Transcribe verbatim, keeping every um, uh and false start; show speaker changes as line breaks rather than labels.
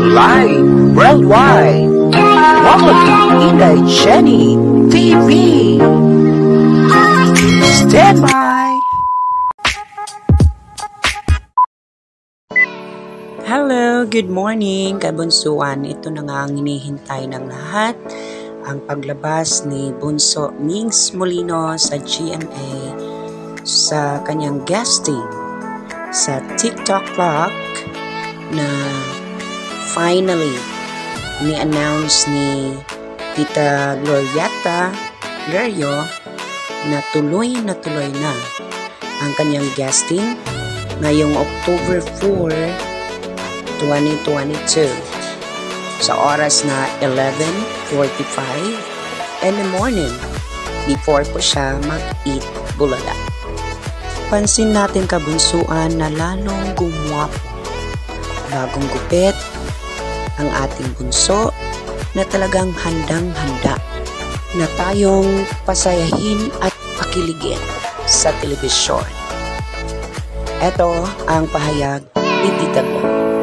live worldwide. Welcome to Inday Jenny T V. Stand by.
Hello, good morning, kabunsuan. Ito na nga ang hinihintay ng lahat. Ang paglabas ni Bunso Mygz Molino sa G M A sa kanyang guesting sa TikTok Clock na finally ni-announce ni Tita Glorieta Lerio na tuloy na tuloy na ang kanyang guesting ngayong October fourth, twenty twenty-two sa oras na eleven forty-five in the morning before po siya mag-eat bulala. Pansin natin kabunsuan na lalong gumwapo. Bagong gupit ang ating bunso na talagang handang-handa na tayong pasayahin at pakiligin sa telebisyon. Ito ang pahayag ni Tita Glo.